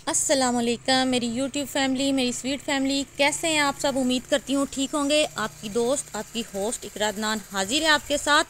अस्सलामुअलैकुम मेरी YouTube family, मेरी स्वीट फैमिली, कैसे हैं आप सब। उम्मीद करती हूँ ठीक होंगे। आपकी दोस्त, आपकी होस्ट इकरा अदनान हाजिर है आपके साथ।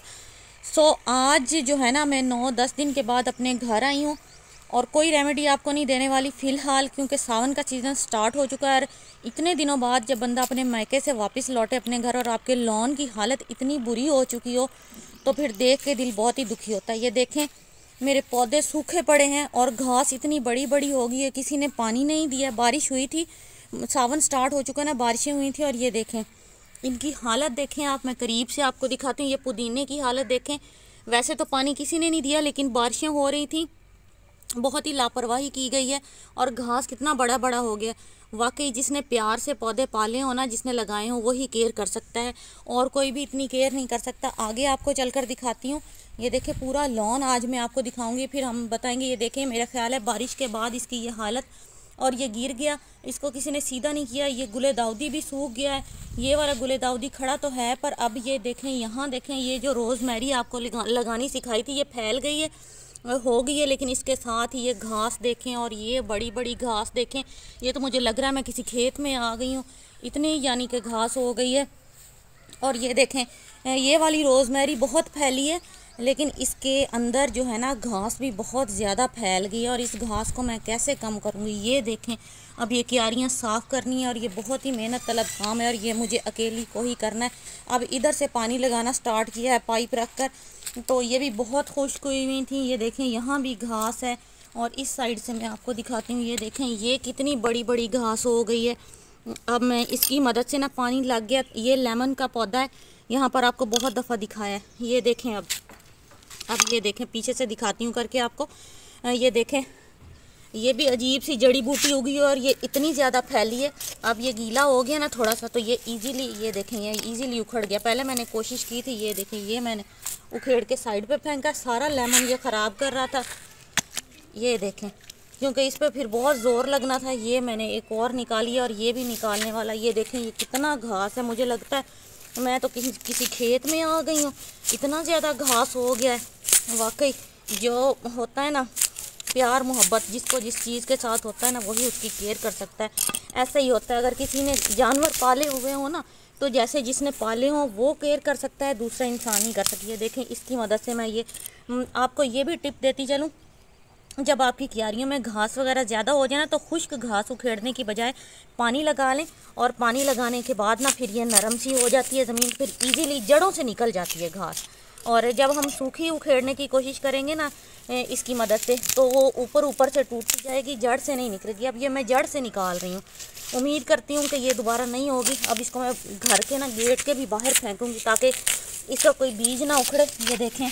आज जो है ना, मैं 9-10 दिन के बाद अपने घर आई हूँ और कोई रेमेडी आपको नहीं देने वाली फ़िलहाल, क्योंकि सावन का सीज़न स्टार्ट हो चुका है। और इतने दिनों बाद जब बंदा अपने मायके से वापस लौटे अपने घर और आपके लॉन की हालत इतनी बुरी हो चुकी हो, तो फिर देख के दिल बहुत ही दुखी होता है। ये देखें, मेरे पौधे सूखे पड़े हैं और घास इतनी बड़ी बड़ी हो गई है, किसी ने पानी नहीं दिया। बारिश हुई थी, सावन स्टार्ट हो चुका है ना, बारिशें हुई थी और ये देखें इनकी हालत देखें आप। मैं करीब से आपको दिखाती हूँ, ये पुदीने की हालत देखें। वैसे तो पानी किसी ने नहीं दिया, लेकिन बारिशें हो रही थी, बहुत ही लापरवाही की गई है और घास कितना बड़ा बड़ा हो गया। वाकई जिसने प्यार से पौधे पाले हो ना, जिसने लगाए हों, वही केयर कर सकता है और कोई भी इतनी केयर नहीं कर सकता। आगे आपको चलकर दिखाती हूँ। ये देखें पूरा लॉन आज मैं आपको दिखाऊंगी, फिर हम बताएंगे। ये देखें, मेरा ख्याल है बारिश के बाद इसकी ये हालत, और ये गिर गया, इसको किसी ने सीधा नहीं किया। ये गुले दाऊदी भी सूख गया है। ये वाला गुले दाऊदी खड़ा तो है, पर अब ये देखें, यहाँ देखें, ये जो रोज़मेरी आपको लगानी सिखाई थी, ये फैल गई है, हो गई है। लेकिन इसके साथ ही ये घास देखें, और ये बड़ी बड़ी घास देखें। ये तो मुझे लग रहा है मैं किसी खेत में आ गई हूँ, इतनी यानी कि घास हो गई है। और ये देखें, ये वाली रोज़मेरी बहुत फैली है, लेकिन इसके अंदर जो है ना, घास भी बहुत ज़्यादा फैल गई है। और इस घास को मैं कैसे कम करूँगी, ये देखें। अब ये क्यारियाँ साफ़ करनी है और ये बहुत ही मेहनत तलब काम है, और ये मुझे अकेली को ही करना है। अब इधर से पानी लगाना स्टार्ट किया है पाइप रख कर, तो ये भी बहुत खुश्क हुई थी। ये देखें, यहाँ भी घास है, और इस साइड से मैं आपको दिखाती हूँ। ये देखें, ये कितनी बड़ी बड़ी घास हो गई है। अब मैं इसकी मदद से ना, पानी लग गया। ये लेमन का पौधा है, यहाँ पर आपको बहुत दफ़ा दिखाया है। ये देखें, अब ये देखें, पीछे से दिखाती हूँ करके आपको। ये देखें, ये भी अजीब सी जड़ी बूटी उगी है और ये इतनी ज़्यादा फैली है। अब ये गीला हो गया ना थोड़ा सा, तो ये इजीली, ये देखें, ये इजीली उखड़ गया। पहले मैंने कोशिश की थी, ये देखें, ये मैंने उखेड़ के साइड पे फेंका। सारा लेमन ये ख़राब कर रहा था। ये देखें, क्योंकि इस पर फिर बहुत ज़ोर लगना था। ये मैंने एक और निकाली और ये भी निकालने वाला। ये देखें, ये कितना घास है, मुझे लगता है मैं तो किसी खेत में आ गई हूँ, इतना ज़्यादा घास हो गया है। वाकई जो होता है ना, प्यार मोहब्बत जिसको जिस चीज़ के साथ होता है ना, वही उसकी केयर कर सकता है। ऐसा ही होता है, अगर किसी ने जानवर पाले हुए हो ना, तो जैसे जिसने पाले हों वो केयर कर सकता है, दूसरा इंसान नहीं कर सकती है। देखें, इसकी मदद से मैं ये आपको ये भी टिप देती चलूँ। जब आपकी क्यारियों में घास वगैरह ज़्यादा हो जाए ना, तो खुश्क घास उखेड़ने की बजाय पानी लगा लें, और पानी लगाने के बाद ना, फिर ये नरम सी हो जाती है ज़मीन, फिर इजीली जड़ों से निकल जाती है घास। और जब हम सूखी उखेड़ने की कोशिश करेंगे ना इसकी मदद से, तो वो ऊपर ऊपर से टूट जाएगी, जड़ से नहीं निकलेगी। अब ये मैं जड़ से निकाल रही हूँ, उम्मीद करती हूँ कि ये दोबारा नहीं होगी। अब इसको मैं घर के ना गेट के भी बाहर फेंकूँगी, ताकि इसका कोई बीज ना उखड़े। ये देखें,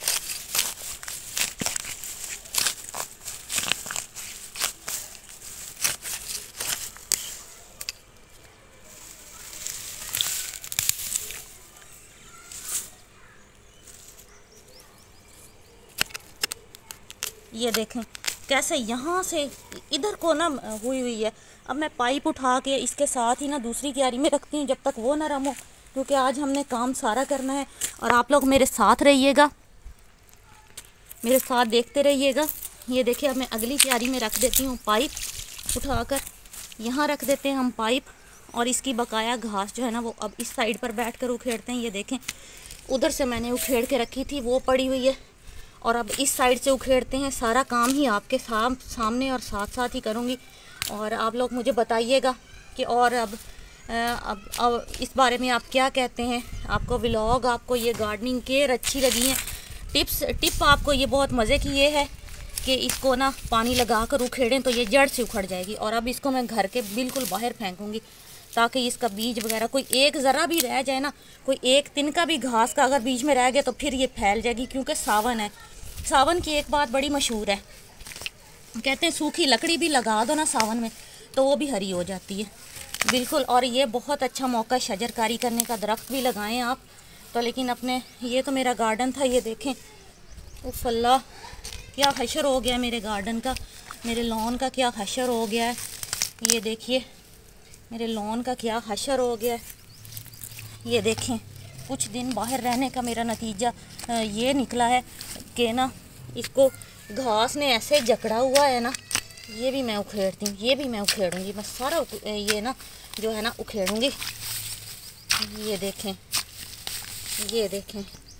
ये देखें कैसे यहाँ से इधर को ना हुई हुई है। अब मैं पाइप उठा के इसके साथ ही ना दूसरी क्यारी में रखती हूँ, जब तक वो नरम हो, क्योंकि आज हमने काम सारा करना है। और आप लोग मेरे साथ रहिएगा, मेरे साथ देखते रहिएगा। ये देखिए, अब मैं अगली क्यारी में रख देती हूँ पाइप उठाकर। यहाँ रख देते हैं हम पाइप, और इसकी बकाया घास जो है ना, वो अब इस साइड पर बैठ कर उखेड़ते हैं। ये देखें, उधर से मैंने उखेड़ के रखी थी, वो पड़ी हुई है, और अब इस साइड से उखेड़ते हैं। सारा काम ही आपके सामने और साथ साथ ही करूँगी। और आप लोग मुझे बताइएगा कि और अब इस बारे में आप क्या कहते हैं। आपको व्लॉग, आपको ये गार्डनिंग केयर अच्छी लगी है, टिप आपको ये बहुत मज़े की ये है कि इसको ना पानी लगा कर उखेड़ें तो ये जड़ से उखड़ जाएगी। और अब इसको मैं घर के बिल्कुल बाहर फेंकूँगी, ताकि इसका बीज वगैरह कोई एक ज़रा भी रह जाए ना, कोई एक तिनका भी घास का अगर बीज में रह गया, तो फिर ये फैल जाएगी। क्योंकि सावन है, सावन की एक बात बड़ी मशहूर है, कहते हैं सूखी लकड़ी भी लगा दो ना सावन में, तो वो भी हरी हो जाती है बिल्कुल। और ये बहुत अच्छा मौका शजरकारी करने का, दरख्त भी लगाएं आप तो। लेकिन अपने, ये तो मेरा गार्डन था, ये देखें, उफ़ अल्लाह, क्या हशर हो गया मेरे गार्डन का, मेरे लॉन का क्या हशर हो गया है। ये देखिए, मेरे लॉन का क्या हशर हो गया है। ये देखें, कुछ दिन बाहर रहने का मेरा नतीजा ये निकला है कि ना, इसको घास ने ऐसे जकड़ा हुआ है ना, ये भी मैं उखेड़ती हूँ, ये भी मैं उखेड़ूँगी। मैं सारा ये ना जो है ना उखेड़ूँगी। ये देखें, ये देखें,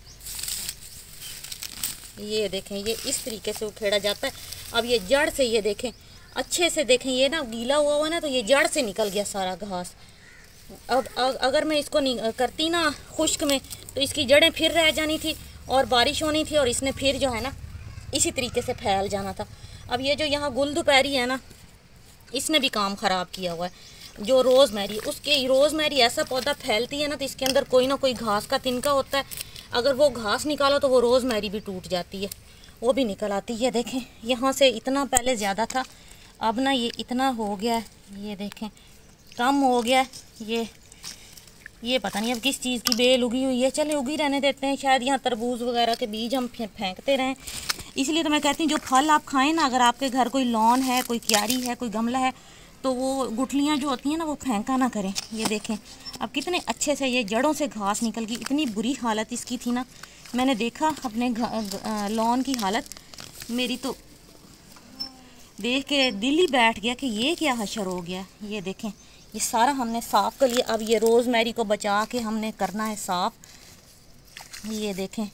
ये देखें, ये इस तरीके से उखेड़ा जाता है। अब ये जड़ से ये देखें, अच्छे से देखें, ये ना गीला हुआ हुआ ना, तो ये जड़ से निकल गया सारा घास। अब अगर मैं इसको करती ना खुश्क में, तो इसकी जड़ें फिर रह जानी थी और बारिश होनी थी और इसने फिर जो है ना इसी तरीके से फैल जाना था। अब ये जो यहाँ गुल दोपहरी है ना, इसने भी काम ख़राब किया हुआ है। जो रोज़मेरी, उसके रोज़मेरी ऐसा पौधा फैलती है ना, तो इसके अंदर कोई ना कोई घास का तिनका होता है। अगर वो घास निकालो तो वो रोज़मेरी भी टूट जाती है, वो भी निकल आती है। देखें, यहाँ से इतना पहले ज़्यादा था, अब ना ये इतना हो गया है। ये देखें, कम हो गया है। ये पता नहीं अब किस चीज़ की बेल उगी हुई है। चले उगी रहने देते हैं, शायद यहाँ तरबूज वगैरह के बीज हम फेंकते रहें। इसलिए तो मैं कहती हूँ जो फल आप खाएं ना, अगर आपके घर कोई लॉन है, कोई क्यारी है, कोई गमला है, तो वो गुठलियाँ जो होती हैं ना वो फेंका ना करें। ये देखें, अब कितने अच्छे से ये जड़ों से घास निकल गई। इतनी बुरी हालत इसकी थी ना, मैंने देखा अपने लॉन की हालत, मेरी तो देख के दिल ही बैठ गया कि ये क्या हशर हो गया। ये देखें, ये सारा हमने साफ़ कर लिया। अब ये रोज़मेरी को बचा के हमने करना है साफ़। ये देखें,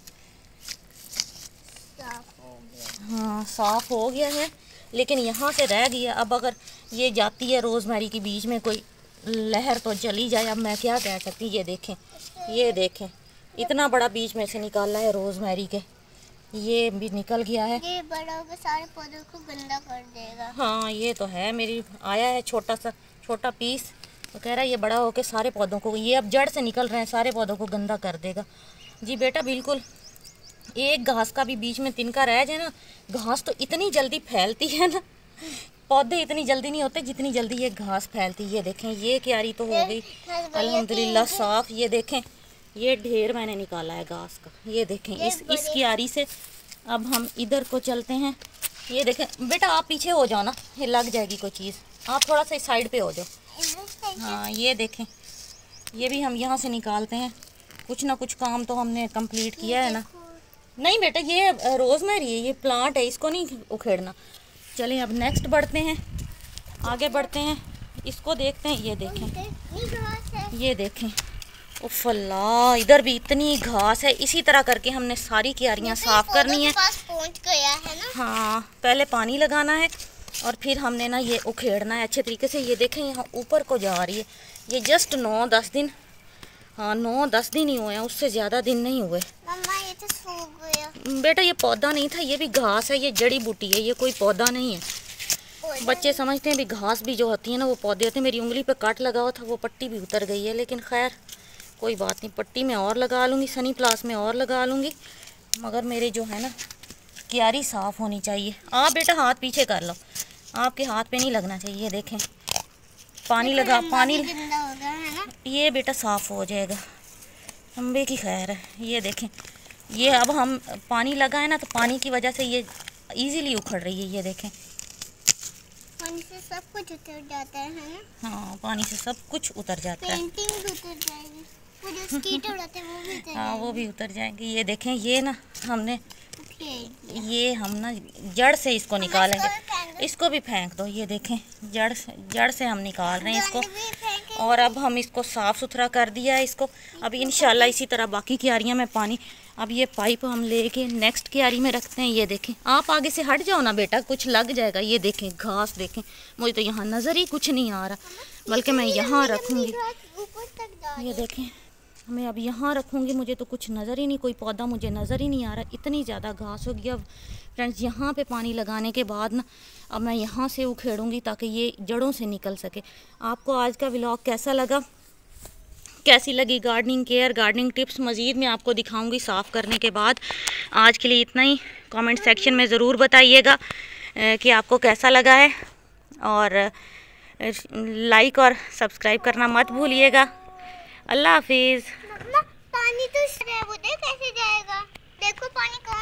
हाँ साफ़ हो गया है, लेकिन यहाँ से रह गया। अब अगर ये जाती है रोज़मेरी के बीच में कोई लहर तो चली जाए, अब मैं क्या कह सकती। ये देखें, ये देखें, इतना बड़ा बीच में से निकाला है रोज़मेरी के, ये भी निकल गया है। ये बड़ा होकर सारे पौधों को गंदा कर देगा। हाँ ये तो है, मेरी आया है छोटा पीस, तो कह रहा है ये बड़ा होकर सारे पौधों को, ये अब जड़ से निकल रहे हैं, सारे पौधों को गंदा कर देगा। जी बेटा बिल्कुल, एक घास का भी बीच में तिनका रह जाए ना, घास तो इतनी जल्दी फैलती है ना, पौधे इतनी जल्दी नहीं होते जितनी जल्दी ये घास फैलती है। ये देखें, ये क्यारी तो हो गई अल्हम्दुलिल्लाह साफ़। ये देखें, ये ढेर मैंने निकाला है घास का। ये देखें, इस क्यारी से अब हम इधर को चलते हैं। ये देखें बेटा, आप पीछे हो जाओ ना, ये लग जाएगी कोई चीज़, आप थोड़ा सा साइड पे हो जाओ। हाँ ये देखें, ये भी हम यहाँ से निकालते हैं। कुछ ना कुछ काम तो हमने कंप्लीट किया है ना। नहीं बेटा, ये रोज़मेरी है, ये प्लांट है, इसको नहीं उखेड़ना। चलें अब नेक्स्ट बढ़ते हैं, आगे बढ़ते हैं, इसको देखते हैं। ये देखें, ये देखें, उफ़ अल्लाह, इधर भी इतनी घास है। इसी तरह करके हमने सारी क्यारियाँ साफ़ करनी है। पहुंच गया है ना। हाँ, पहले पानी लगाना है और फिर हमने ना ये उखेड़ना है अच्छे तरीके से। ये देखें, यहाँ ऊपर को जा रही है। ये जस्ट 9-10 दिन, हाँ 9-10 दिन ही हुए हैं, उससे ज़्यादा दिन नहीं हुए। मम्मा ये तो सूख गया। बेटा ये पौधा नहीं था, ये भी घास है, ये जड़ी बूटी है, ये कोई पौधा नहीं है। बच्चे समझते हैं भी घास भी जो होती है ना वो पौधे होते हैं। मेरी उंगली पे काट लगा हुआ था, वो पट्टी भी उतर गई है, लेकिन खैर कोई बात नहीं, पट्टी में और लगा लूँगी, सनी प्लास में और लगा लूँगी, मगर मेरे जो है ना क्यारी साफ़ होनी चाहिए। आप बेटा हाथ पीछे कर लो, आपके हाथ पे नहीं लगना चाहिए। देखें, पानी लगा, पानी ये बेटा साफ़ हो जाएगा, अम्बे की खैर है। ये देखें, ये अब हम पानी लगाए ना, तो पानी की वजह से ये इजीली उखड़ रही है। ये देखें, पानी से सब कुछ उतर जाता है ना। हाँ पानी से सब कुछ उतर जाता है। पेंटिंग भी उतर जाएगी, वो जो स्कीटर होते हैं वो भी उतर हाँ वो भी उतर जाएंगे। ये देखें, ये ना हमने जाएगी। हम ना जड़ से इसको निकालेंगे, इसको भी फेंक दो। ये देखें, जड़ से हम निकाल रहे हैं इसको, और अब हम इसको साफ़ सुथरा कर दिया है इसको। अब इंशाल्लाह इसी तरह बाकी क्यारियाँ में पानी, अब ये पाइप हम लेके नेक्स्ट क्यारी में रखते हैं। ये देखें, आप आगे से हट जाओ ना बेटा, कुछ लग जाएगा। ये देखें घास, देखें मुझे तो यहाँ नज़र ही कुछ नहीं आ रहा, बल्कि मैं यहाँ रखूँगी। ये देखें, मैं अब यहाँ रखूँगी, मुझे तो कुछ नज़र ही नहीं, कोई पौधा मुझे नज़र ही नहीं आ रहा, इतनी ज़्यादा घास हो गया। अब फ्रेंड्स, यहाँ पे पानी लगाने के बाद ना अब मैं यहाँ से उखेड़ूँगी ताकि ये जड़ों से निकल सके। आपको आज का व्लॉग कैसा लगा, कैसी लगी गार्डनिंग केयर, गार्डनिंग टिप्स मज़ीद मैं आपको दिखाऊंगी साफ़ करने के बाद। आज के लिए इतना ही। कमेंट सेक्शन में ज़रूर बताइएगा कि आपको कैसा लगा है, और लाइक और सब्सक्राइब करना मत भूलिएगा। अल्लाह हाफिज़। पानी तो कैसे जाएगा, देखो पानी कहाँ